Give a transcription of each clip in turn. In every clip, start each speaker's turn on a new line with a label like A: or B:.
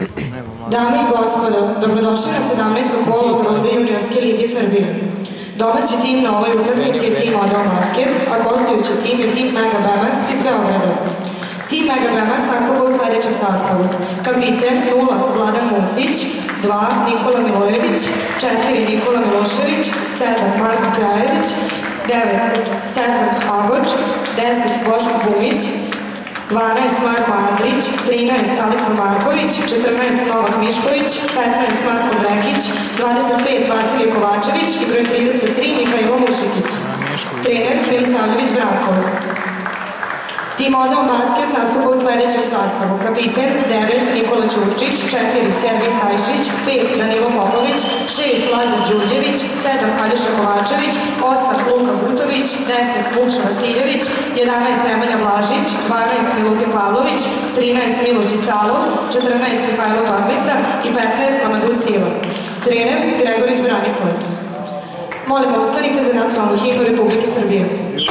A: Dame i gospodo, dobrodošli na 17. kolo Rode juniorske lige Srbije. Domaći tim na ovoj utakmici je tim Odeo Basket, a gostujući tim je tim Mega BMX iz Beograda. Tim Mega BMX nastupa u sledećem sastavu. Kapiten 0 Vladan Musić, 2 Nikola Milojević, 4 Nikola Milošević, 7 Marko Krajević, 9 Stefan Agoč, 10 Boško Bumić, 12 Marko Andrić, 13 Aleksa Marković, 14 Novak Mišković, 15 Marko Brekić, 25 Vasilij Kovačević i broj 33 Mihajlo Mušikić. Trener Milisavljević Branko. Tim Odeo Basket nastupa u sledećem sastavu. Kapiten 9 Nikola Ćurčić, 4 Sergej Stajšić, 5 Danilo Popović, 6 Lazar Đurđević, 7 Aljoša Kovačević, 8 Luka Gutović, 10 Vukša Vasiljević, 11 Nemanja Blažić, 12 Milutin Pavlović, 13 Miloš Đisalov, 14 Mihajlo Torbica i 15 Mamadou Sila. Trener Gregorić Branislav. Molim, ustanite za nacionalnu himnu Republike Srbije.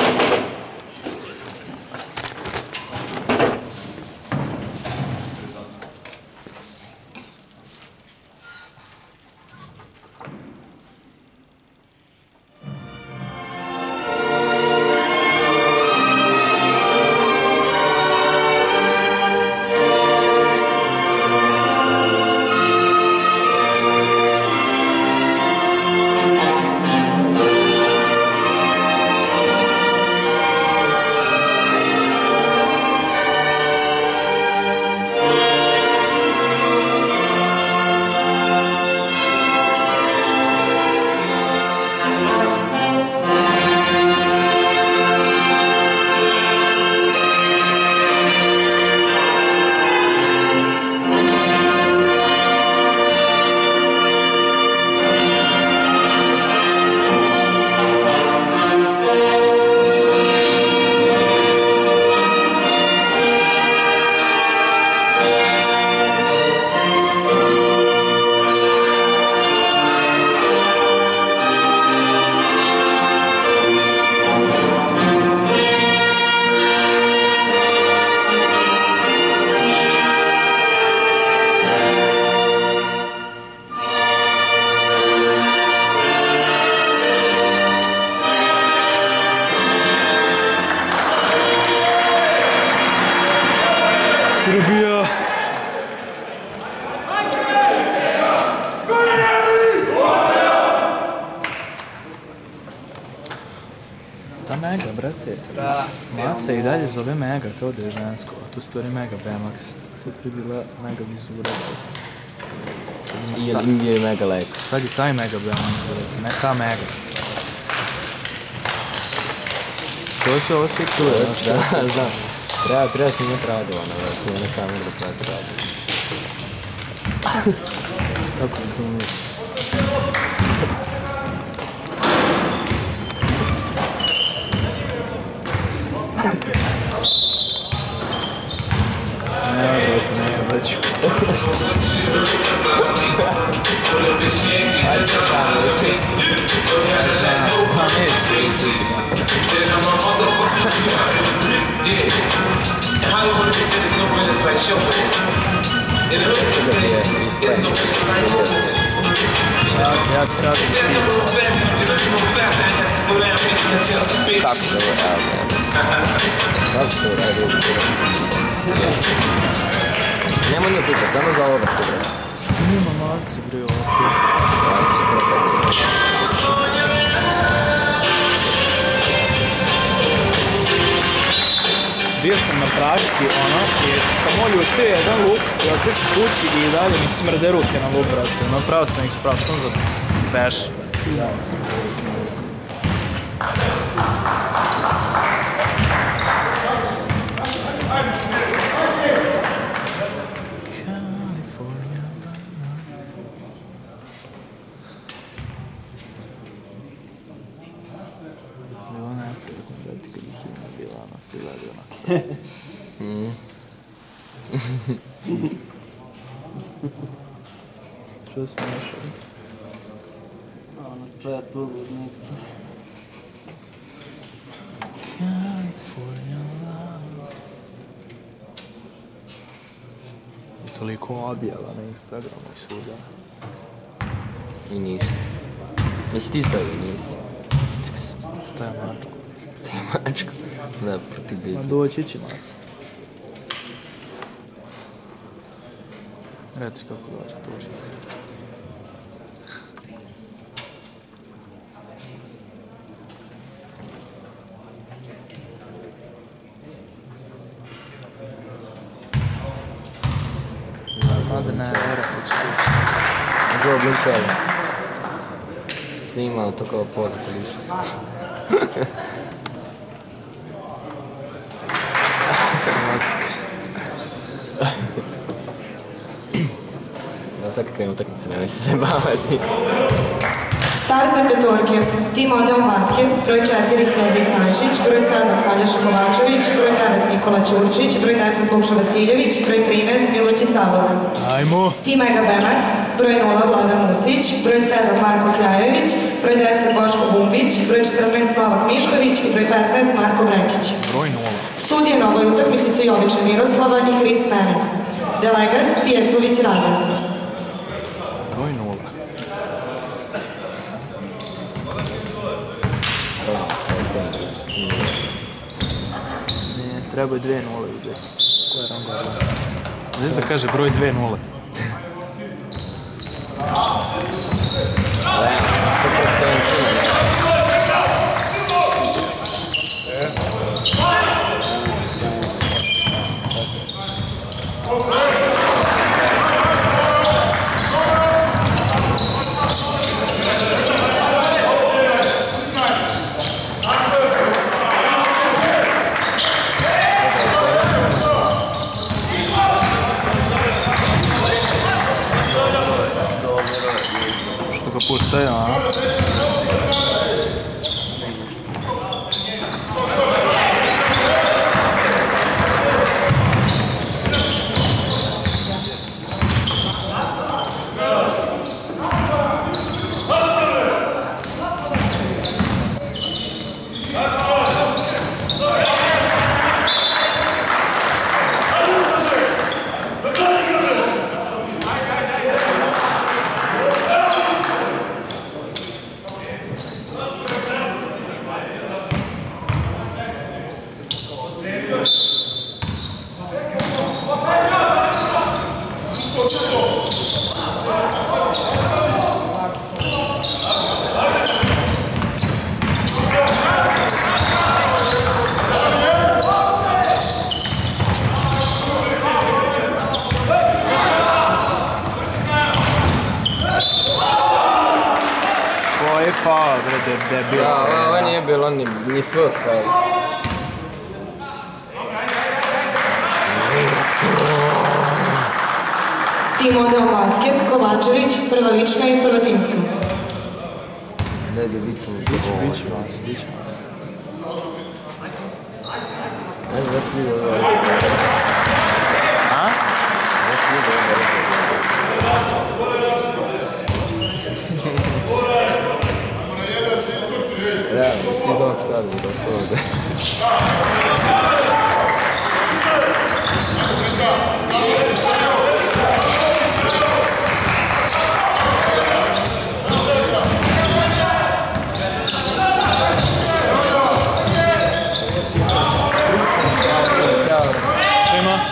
B: Srbija! Ta Mega, brate. Ona se i dalje zove Mega, kao da je žensko, a tu stvari Mega BMX. To je bila Mega Vizura.
C: Ili je Mega Lex.
B: Sad je taj Mega BMX, brate, ne ta Mega. To se ovo svi čuje,
C: da, znam. Treba snimati radovano, da se na kameru da prati radovano. Kako da sam uvijek?
B: Ne, vreću.
C: Ajde se kameru,
D: And Hollywood just said there's no business like show business. In the hood, they say there's no business like show business. They said to move fast, you know you move fast, and you have to slow down, people can tell the big.
C: Kako se ovo man? Kako se ovo radi? Nema nije pita, samo za ovo vrtu, bre.
B: Što nema masi, bre, ovako?
C: Masi što je tako.
B: Bio sam na praksi, ono, i sam oljutio jedan luk i otišu kući i dalje mi smrde ruke na luk, brate. Napravio sam ih s praškom za peš. Bilo neprijetno, brate, kad ih ima bila, ono, svi gledaju na sve. Što smo našali?
E: Ono, četu ludnica.
B: California love. toliko objava na Instagramu i svuda.
C: I ništa. Jesi ti stavio, nisi?
B: Gdje sam stavio mačku?
C: Stavio mačku? Da, protiv biti.
B: Ma doći će nas. Reci kako da vas tužite. Mada ne, vjerojatno će tužiti.
C: Zovo Blinčeva. Snimao to kao poznat lišnost. Da, sad kad krenu utakmice, nemoj se bavati.
A: Startne petorke. Tim Odeon Basket, broj 4 Sergej Stanišić, broj 7 Aljoša Kovačević, broj 9 Nikola Ćurčić, broj 10 Lukša Vasiljević, broj 13 Miloš Čisalov.
B: Ajmo!
A: Tim Mega Bemax, broj 0 Vladan Musić, broj 7 Marko Kljajević, broj 10 Boško Bumbić, broj 14 Novak Mišković i broj 15 Marko Brekić.
B: Broj 0.
A: Sudije na ovoj utakmici su Jovića Miroslava i Hric Nenad. Delegat Pijetlović Rada.
B: Broj 0. Ne, treba je 2-0 uzeti. Ko je rangar? Znaš da kaže broj 2-0. Što ga puštaju, a? Faul, bre, debil.
C: Da, ovo nije bilo ni first foul.
A: Tim Odeon Basket, Kovačević, prva lična i prva timska.
C: Daj da vičemo.
B: Biće vas, biće vas.
C: Ajde, da ti vidio ovo.
B: A?
C: Da ti vidio ovo. Realno, sti znao ti stavili došlo ovdje.
B: Svima?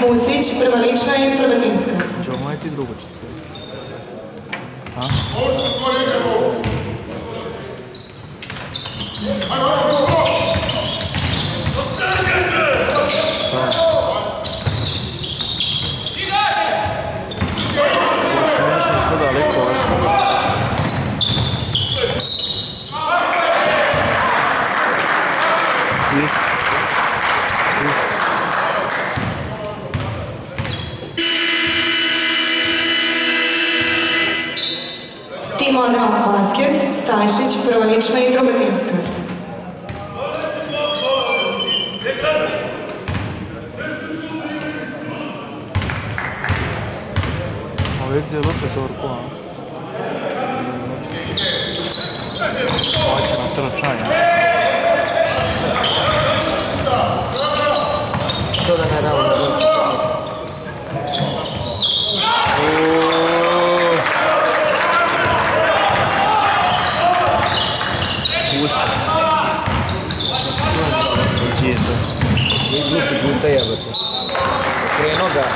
A: Musić, prva lična i prva timska.
B: Ćemo moja ti drugo četvrti. A? Smo daleko, ovo smo.
A: Tim Odra basket, Stajšić, prva lična i druga timska.
B: Već je opet orku, a? Hoće na trčanje.
C: To da ne damo na dosta.
B: Usa. Gdje se?
C: I glupi guta jebate. Okrenuo ga.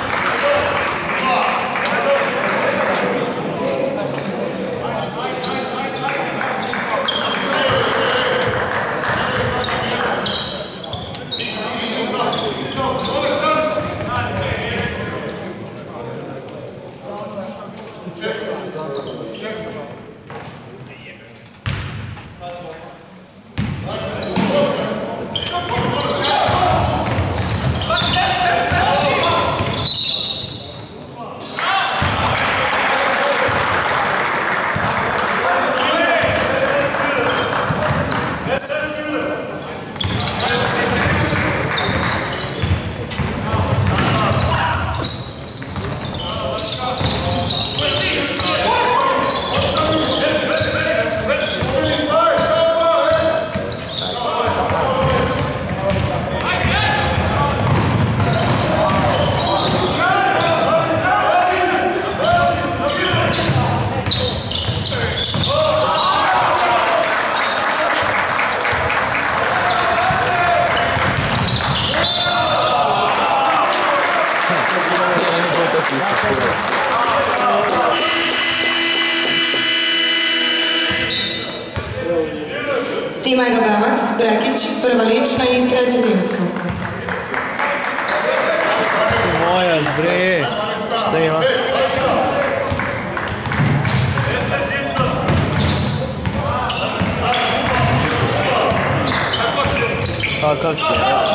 A: Tim Ega Bevaks, Brekić, prva lična i treća timska.
B: Moja, bre! Šta ima? Kakav si?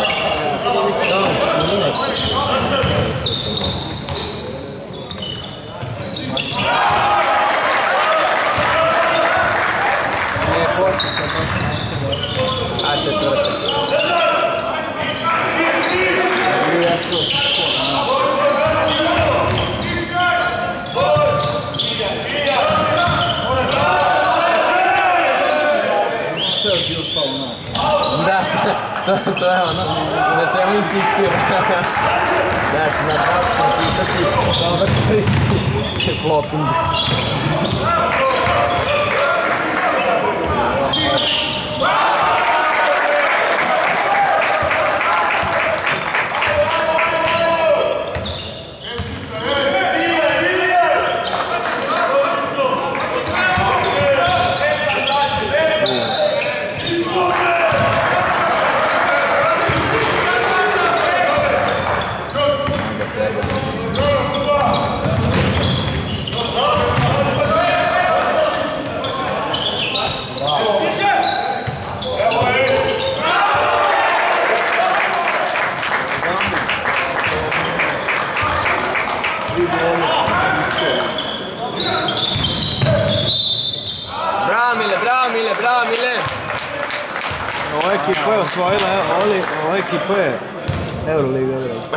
C: Ne, posjeta. A četvrta. Da, to je ono, na čemu insistira. Znaš, na kako ćemo pisati dobar koristi flopping. Bravo Mile!
B: Ova ekipa je osvojila, ova ekipa je Euroliga.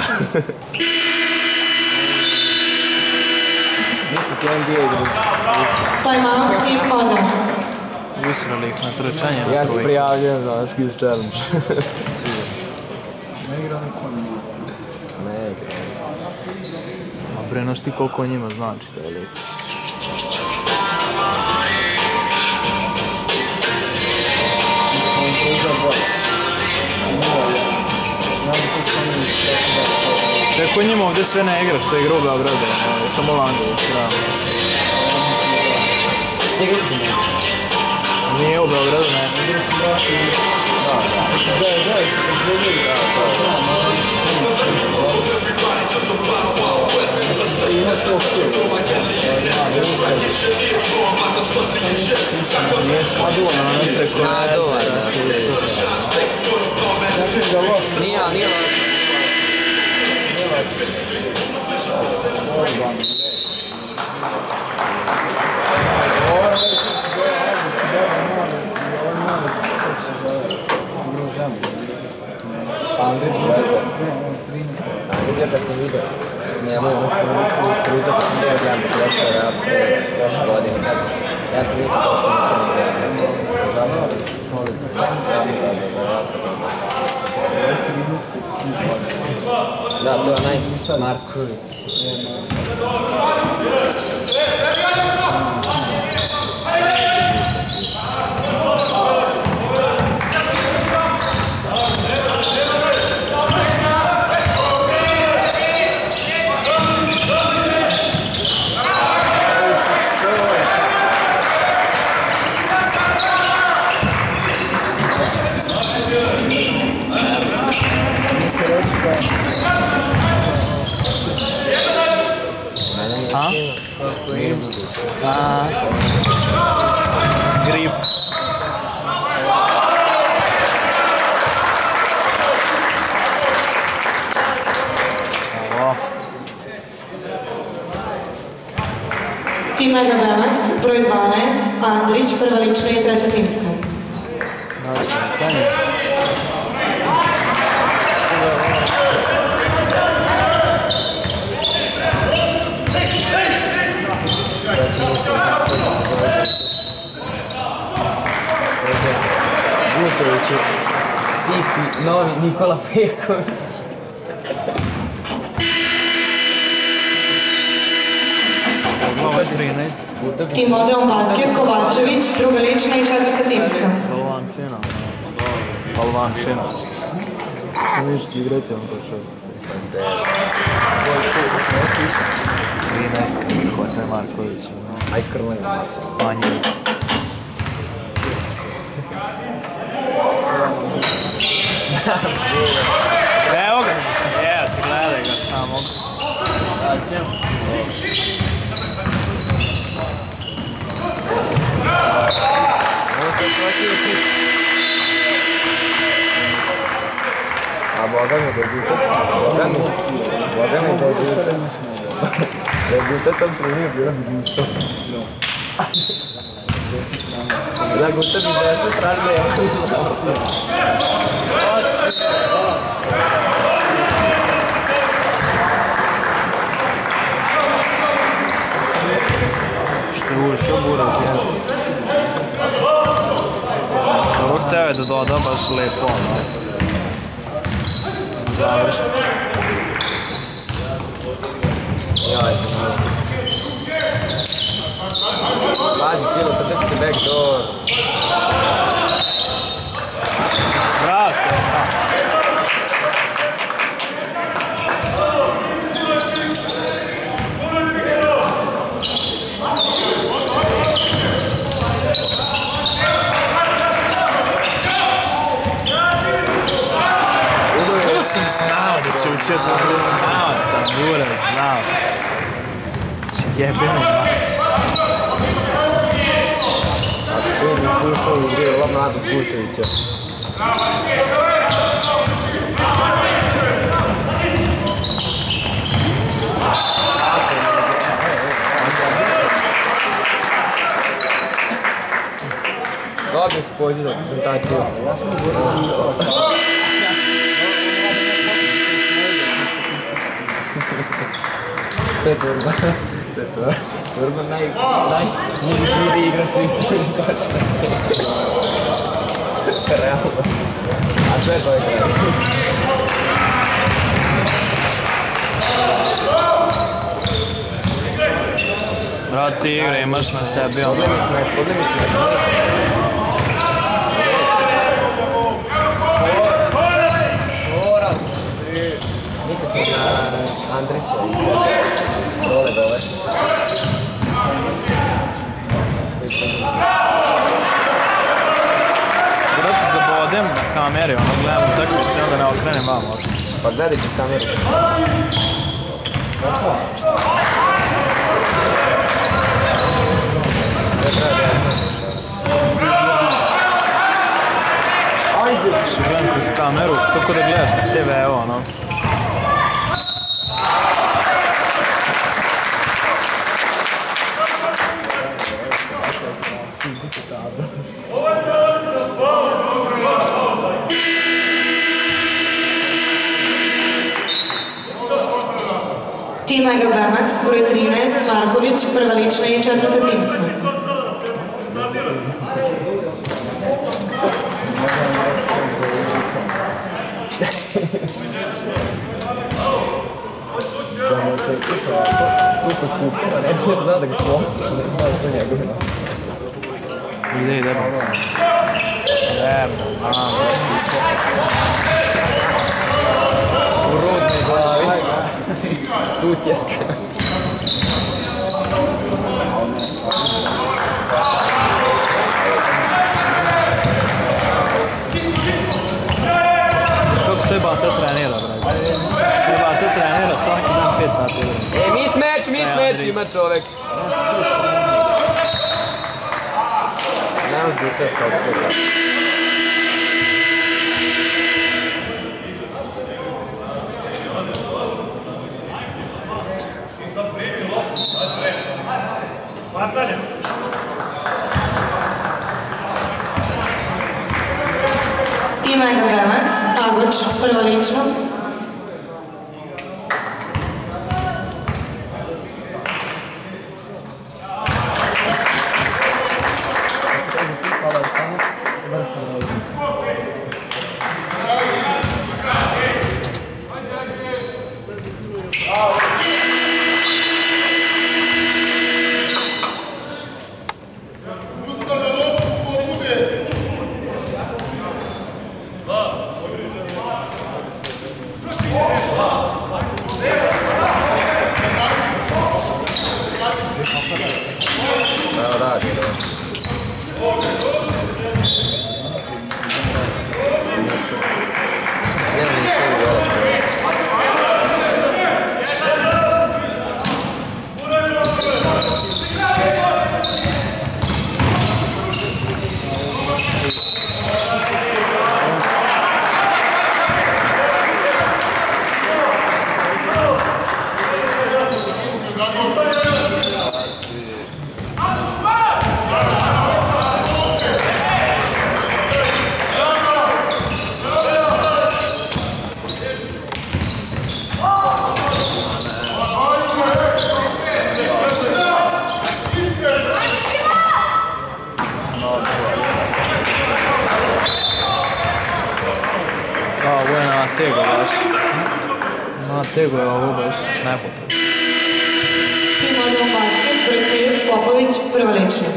C: Mi smo ti NBA igrali.
A: Time out, Tim Odra.
B: Usrali ih na trčanje.
C: Ja se prijavljujem za Skills Challenge.
E: Ne igra niko nema.
C: Ne igra.
B: Ma bre, znaš ti koliko njima znači.
C: To je lijepo.
E: On to je za bolje. Znam koliko oni
B: Kako njima ovdje sve ne igra što igra u Beogradu, samo Langović, da. Nije u Beogradu, ne.
C: Nije. Andrić, brate. Andrića kad sam vidio, njemu je kruta kad sam sve gledam dok resta prošle godine, kažeš. Ja sam nisam to sam ušao na gledam. Da, to je onaj Marković.
B: Grip.
A: Tim Mega Bemax, broj 12, Andrić, prva lična i treća timska.
C: Gutoviću, ti si novi Nikola Peković.
A: Tim Odeon Basket, Kovačević, druga lična i četvrta timska.
B: Balvančina. Što niš će igrati on to čovjek? 13 kako hvata Marković.
C: A iskreno znači.
B: Manje. Evo ga! Evo ti gledaj ga samog.
C: A Boga mi debutat. Boga mi debutat. Debutatom primio bilo bi isto. Da guta bi desne strane da ja to znam.
B: Što je ušao Burac, je. Ovog tebe da doda baš lepo, ono. Završno.
C: Jaj, pazi, Silo, trčite backdoor.
B: Bravo se, bravo. Znao da će ući od ovdje, znao sam, Buraz, znao sam. Jebeno mati.
C: Ako se vidi iskušao u igri ova mladog Gutovića. Dobio si poziv za prezentaciju. To je Turbo. To je Turbo. Turbo najbolji igrač u istoriji koča. Realno. A sve to je igrač.
B: Brati igre, imaš na sebi ono.
C: Odlemi smeč. Nisam Andrića i sve dole.
B: Brate, zabodem na kameri, ono gledam utakmice, onda ne okrenem vamo.
C: Pa gledaj ćeš kameru.
B: Gledam kroz kameru, tako da gledaš na TV, ono.
A: Tim Mega Bemax, broj 13, Marković, prva lična i četvrta timska.
C: Tu kod kupa, ne bi znao da ga slopiš, ne znao da to njegove.
B: Ide, bacam.
C: U rodnoj glavi. Sutjeska.
B: Kako te Bata trenira, brate? Te Bata trenira svaki dan 5 sati.
C: Mi meč ima čovek. Nemaš gute sa odpora.
A: Tim Mega Bemax, Agoč, prva lična.
B: Tego je ovo baš nepotrebno.
A: Tim Odmah Basket, broj 5, Popović, prva lična.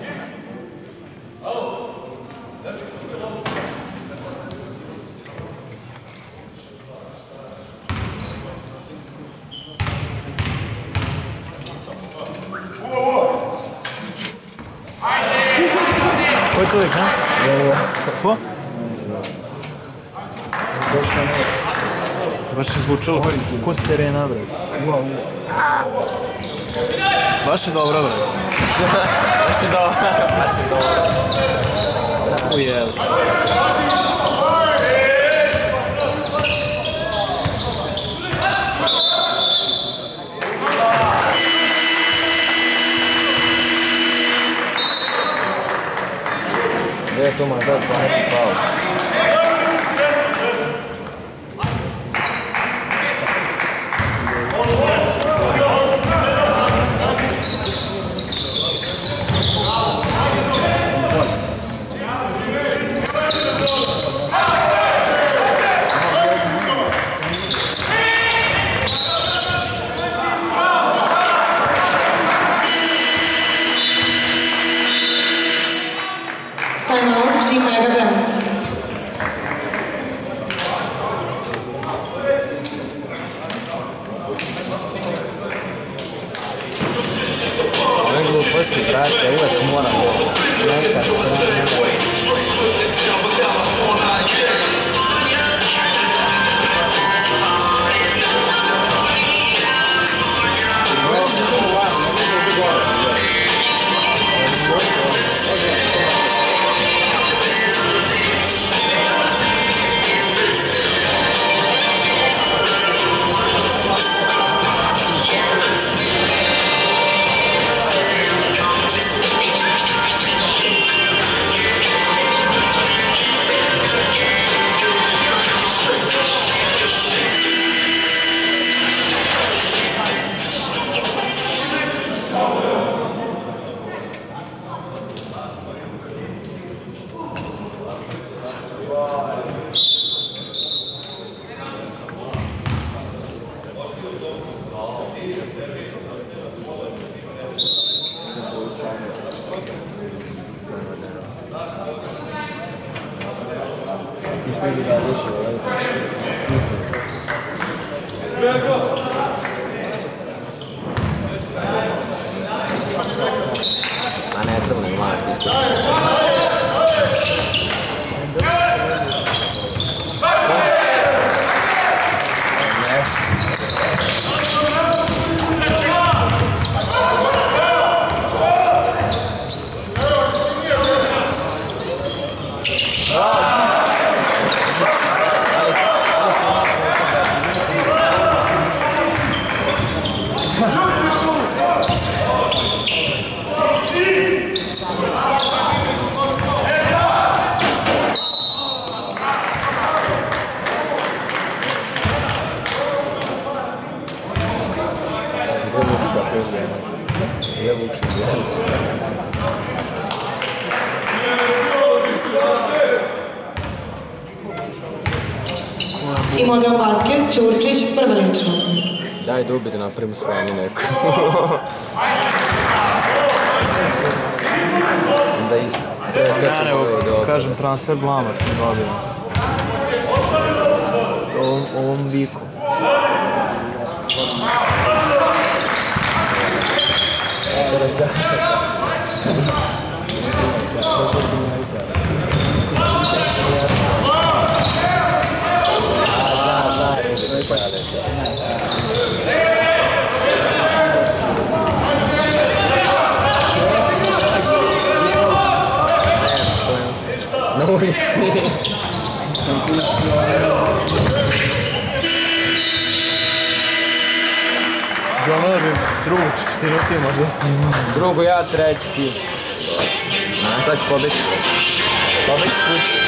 B: Ko je to lik, ne? Ko? Baš je zvučalo ko s terena, bre. Baš je dobro, bre.
C: Baš je dobro.
B: Ujel.
C: Gdje je tu mandat za neki faul?
A: Time out, Tim Mega Bemax.
C: pusti, brate, uvek moramo nekad a ne treba nego malo se iskući.
A: Tim Odran basket, Ćurčić, prva lično.
C: Daj da ubiti na prvom sranju neku. Da preskačem ovo dobro.
B: Kažem, transfer blama sam dobio. Ovom viku.
C: Na ulici.
B: Želeo bi drugu četvrtinu ti možda snimao.
C: Drugu ja, treći ti. Sad ću pobeći. Pobeći s kući.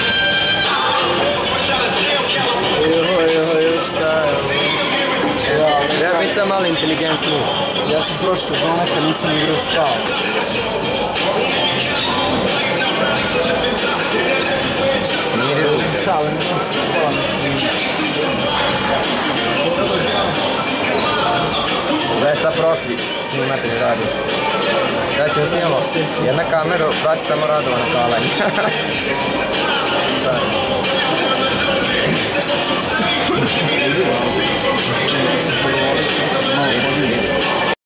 B: Šta je?
C: Treba biti sam malo inteligentniji.
B: Ja sam prošle sezone kad nisam igrao stav. Šale, nisam spala na svima.
C: Znaš šta profi snimatelj radi? Sad ćemo snimamo jedna kameru, prati samo Radovana kalanja.